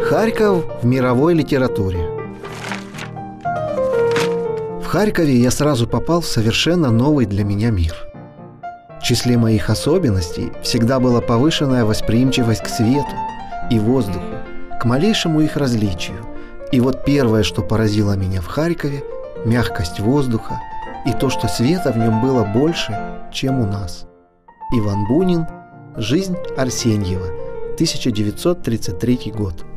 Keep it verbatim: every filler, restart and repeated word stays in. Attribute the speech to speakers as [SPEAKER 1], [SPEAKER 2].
[SPEAKER 1] Харьков в мировой литературе. В Харькове я сразу попал в совершенно новый для меня мир. В числе моих особенностей всегда была повышенная восприимчивость к свету и воздуху, к малейшему их различию. И вот первое, что поразило меня в Харькове – мягкость воздуха и то, что света в нем было больше, чем у нас. Иван Бунин. Жизнь Арсеньева. тысяча девятьсот тридцать третий год.